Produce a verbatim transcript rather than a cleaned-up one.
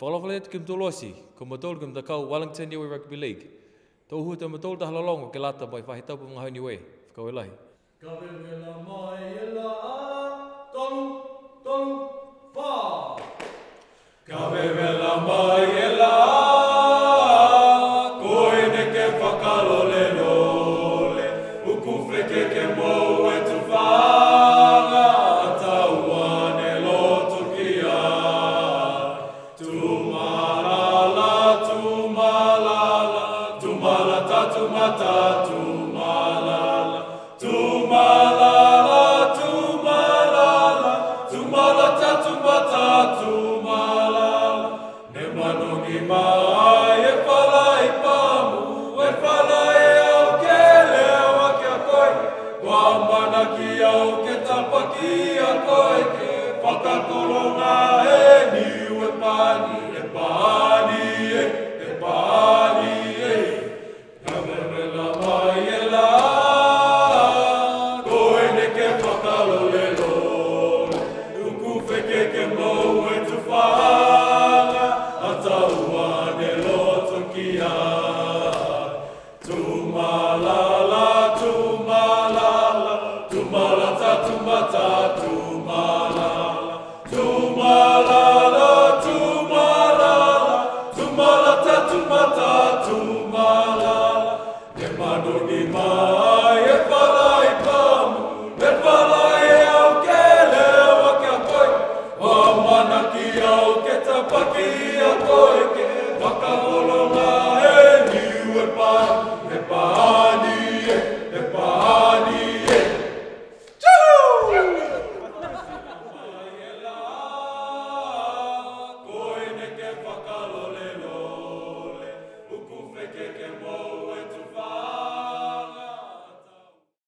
Falai Pamu tolosi, ko matol kum Takau Wellington Niue Rugby League. Tau huta matol ta halalongo ke lata mai whahitau pa mga Niue, Fakaaue lahi. Ka vevela mai e la a, tolu, tolu, wha. Ka vevela mai e la a, koe ne ke whakalole lole, uku wheke ke mou e tu whanga, a taua ne loto ki a. Tumalala, tumalala, tumalata, tumata, tumalala, tumalala, tumalala, tumalata, tumata, tumalala. Ne manongi mai e Falai Pamu, e Falai au ke leo ke a koe, kua mana ki au ke tapaki a koe ke whakakolonga e niu e pani, e pani e, e pani e. Ka vevela mai e la, koe ne ke whakalole lole, uku wheke ke mou e tu whanga, a taua ne loto ki a. Tumalala, tumalala, tumalata, tumata, tumalala, tumalala, tumalala, tumalata, tumata, tumalala. Ne manoni mai e Falai Pamu, e Falai au ke leo ke a koe, o mana ki au ke tapaki a koe ke whakaholonga e niu e pani, e pani e, e pani e. Mai e la, koe ne ke whakalole lole, uku wheke ke